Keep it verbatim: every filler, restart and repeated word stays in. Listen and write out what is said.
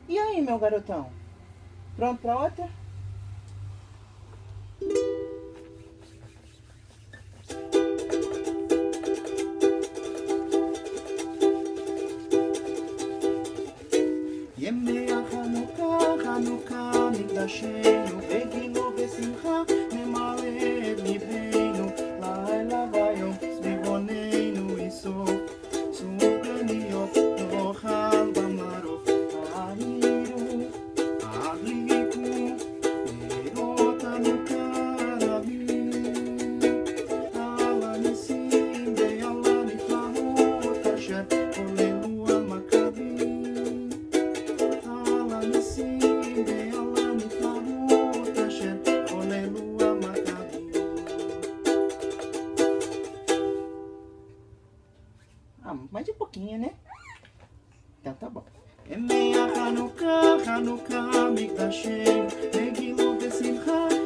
E aí, meu garotão? Pronto pra outra? ימי החנוכה, חנוכה מקדשנו, בגינו ושמחה נמלא את ליבנו, לילה ויום סביבוננו יסוף, סופגניות נאכל במערוף, העירו, הדליקו, נרות חנוכה רבים, על הניסים ועל הנפלאות אשר חוללו המכבים. Ah, mais um pouquinho, né? Então tá bom. ימי החנוכה, חנוכה מקדשנו, בגילו ושמחה